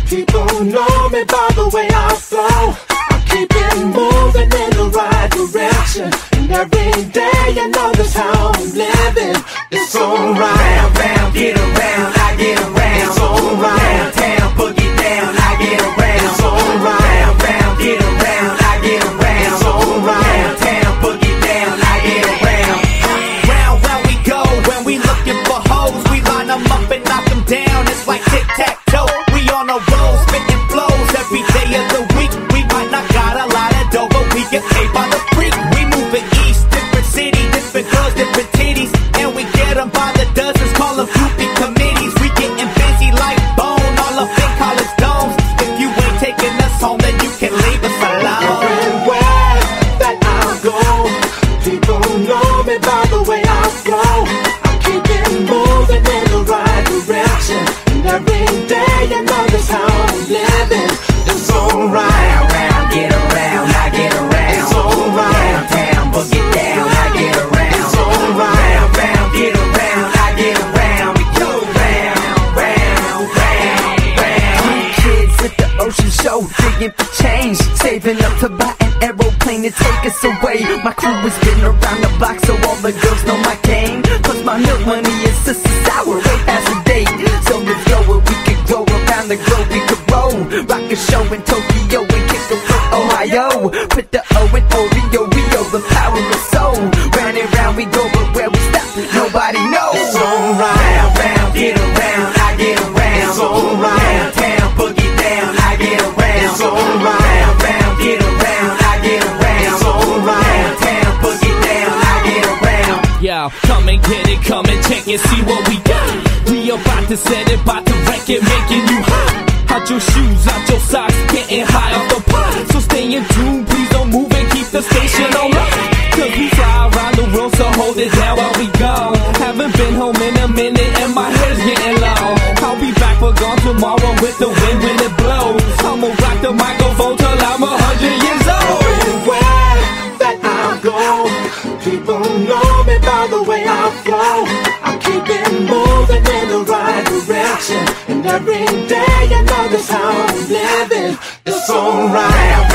People know me by the way I flow. I keep it moving in the right direction, and every day you know that's how I'm living. It's alright. Round, round, get around, I get around. It's alright. Downtown, boogie down, I get around. It's alright. Round, round, get around, I get around. It's alright. Downtown, boogie down, I get around. Round, round we go, when we looking for hoes, we line them up and knock them down. It's like tic-tac-toe, we on a roll, spitting flows every day of the week. We might not got a lot of dough, but we get paid by the freak. We moving east, different city, different girls, different titties, and we get them by the dozens, call them groupie committees. We getting busy like Bone, all up in college domes. If you ain't taking us home, then you can leave us alone. Everywhere that I go, people know me by the way I flow. I keep it moving in the right direction, and every day you know that's how I'm living. It's alright. Round, round, get around, I get around. It's alright. Downtown, boogie down, I get around. It's alright. Round, round, get around, I get around. We go round, round, round, round. Kids at the ocean show, digging for change, saving up to buy an aeroplane to take us away. My crew has been around the block, so all the girls know my game. Plus my milk money is sister sour, way past the date. So let's go where we could go around the globe. We could roll, rock a show in Tokyo and kick it from Ohio. Put the O in Oreo, Rio, the power of soul. Round and round we go, but where we stop, nobody knows. It's alright. Round, round, get around, I get around. It's alright. Downtown, boogie down, I get around. It's alright. Round, round, get around, I get around. It's alright. Downtown, boogie down, I get around. Yo, come and get it, come and check it, see what we got. We about to set it, about to wreck it, making you hot. Out your shoes, out your socks, getting high off the pot. So stay in tune, please don't move and keep the station on lock. Cause we fly around the world, so hold it down while we go. Haven't been home in a minute and my hair's getting long. I'll be back for gone tomorrow with the wind when it blows. I'ma rock the microphone till I'm 100 years old. Everywhere that I go, people know me by the way I flow. I keep it moving in the right direction, and every day you know that's how I'm living. It's alright.